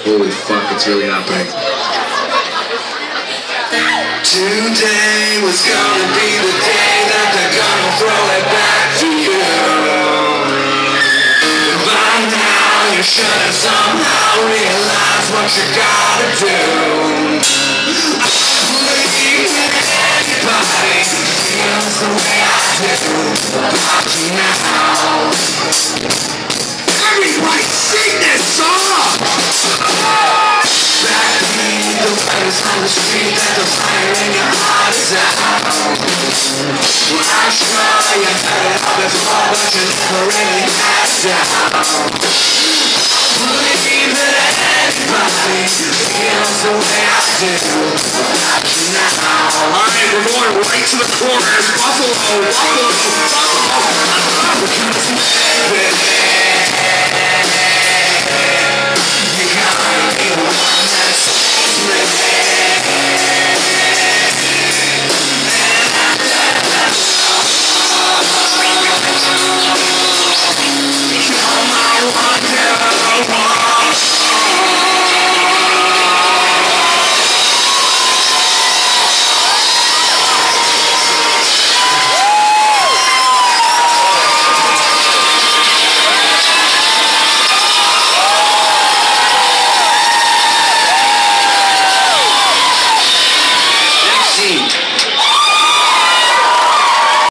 Holy fuck, it's really happening. Today was gonna be the day that they're gonna throw it back to you. By now you should have somehow realized what you gotta do. I believe that anybody feels the way I do about you now. Everybody sing this song! Backbeat, the letters on the street that the fire in your heart is out. Well, I'm sure you heard it all before, but you never really had down. Believe that anybody feels the way I do about you now. Alright, we're going right to the chorus. Buffalo, Buffalo, Buffalo. Because maybe